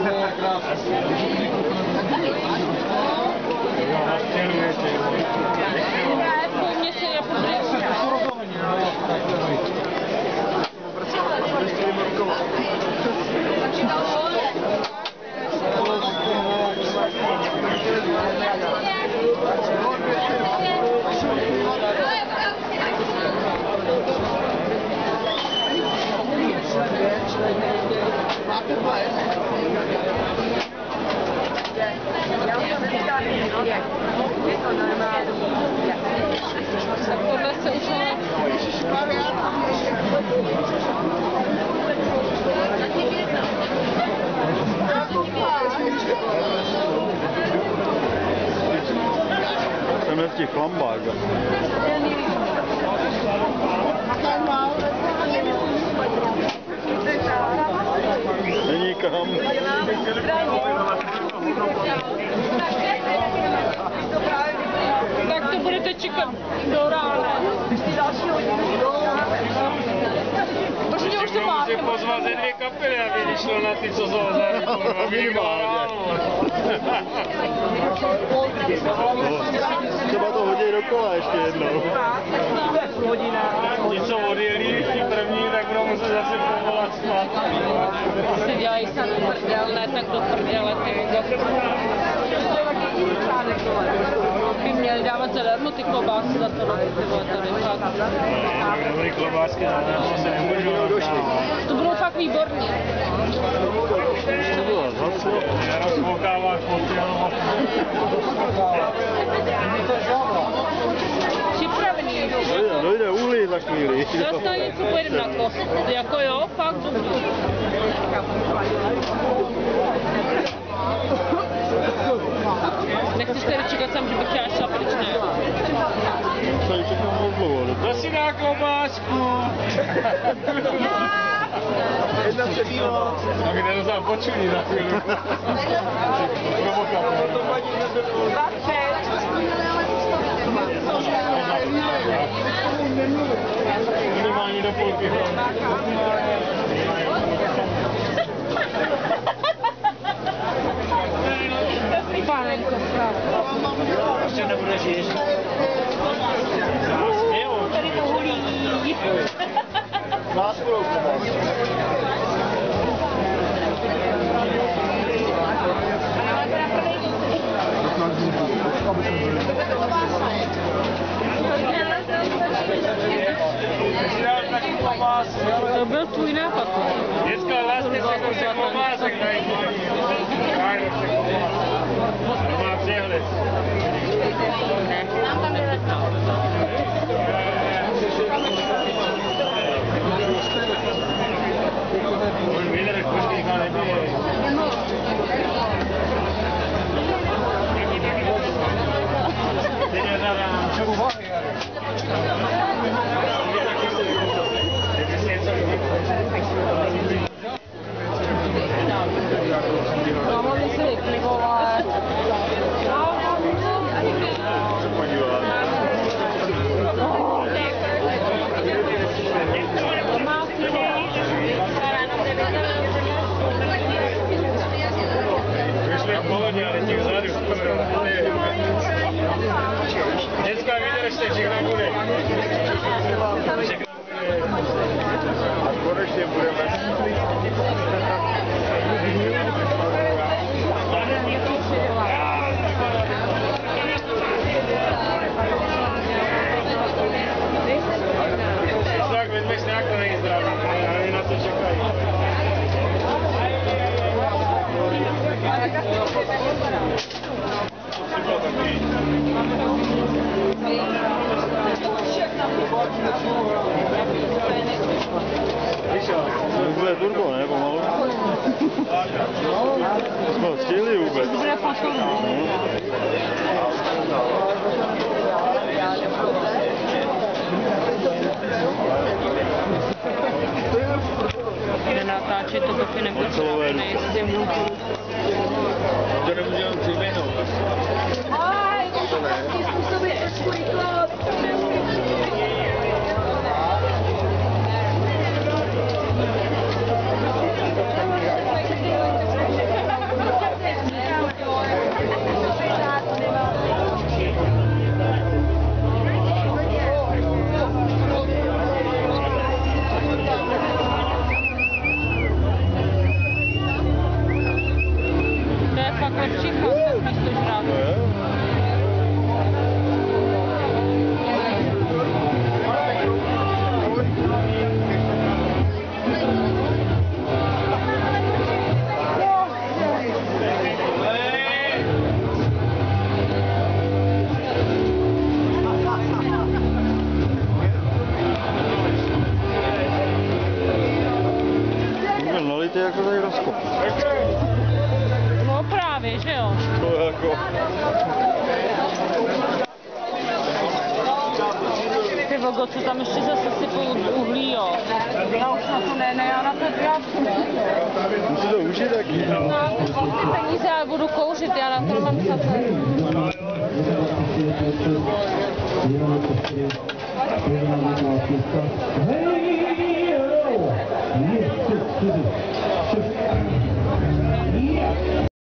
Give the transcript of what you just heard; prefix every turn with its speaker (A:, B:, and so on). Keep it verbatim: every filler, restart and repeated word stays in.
A: Jsem je v těch lambách. Není kam.
B: Tak to budete čekat do rána. Protože už to máte.
C: Může pozvat ze dvě kapely, aby vyšlo na ty, co jsou za
A: Minimálně. Třeba to hodí dokola ještě jednou.
C: Ti, co odjeli ti první, tak budou muset zase povolat zpátky.
B: Si dělají sami prdel, ne tak do prdele, ty. By měli dávat zadarmo ty klobásky za to, ty vole, tady fakt.
C: Dobrý klobásky zadarmo se nemůžou dostávat.
B: To budou fakt výborní.
A: To bylo zhaslo.
C: Nerozkoukáváš po tělo.
B: Připravený.
A: Dojde, dojde uhlí za chvíli.
B: Zas na něco pojedem na kost. Jako jo, fakt dobrý. Nechceš tady čekat sám, že bych chtěla šla pryč, ne?
A: Tady čekám rozlovo.
C: Kdo si dá klobásku?
D: Jedna přebývá.
C: A kde to sám počují za chvíli? Minimálně do půlky.
B: Panenko, pravda.
D: Ještě nebudeš jíst.
B: Tady to hulí.
A: Nás budou klobásky.
B: To byl tvůj nápad.
C: Děcka, lásně se kus klobásek dají. Ráno se klobásek. To má přehled.
B: Ne, nám tam je letno.
C: Už vydrž, počkej, má nebije. Teď je na rám.
B: No, mohli se vyklivovat.
A: Se podívat.
C: Vyšli v pohodě, ale těch vzadu. Děcka, vydržte, všechno bude.
A: A konečně budeme.
C: Tak, vezmeš nějak, to není zdravý, ale na to čekají.
A: To bude turbo, ne? Pomalu. Jsme ho stihli vůbec.
B: To bude potom. Nenatáčet to taky nebude správně, jestli můžu.
C: To nemůže jen přiběhnout.
B: Aj, to ne. Způsobí ještě rychle.
A: to tady rozkopnout.
B: No právě, že jo.
A: To jako...
B: Ty vogo, co tam ještě zase sypou uhlí, jo. Já už na to ne, ne, já na to drápku, ne.
A: Musí to užít taky.
B: No, ty peníze, já budu kouřit, já na to mám sace.
E: Hej, jo!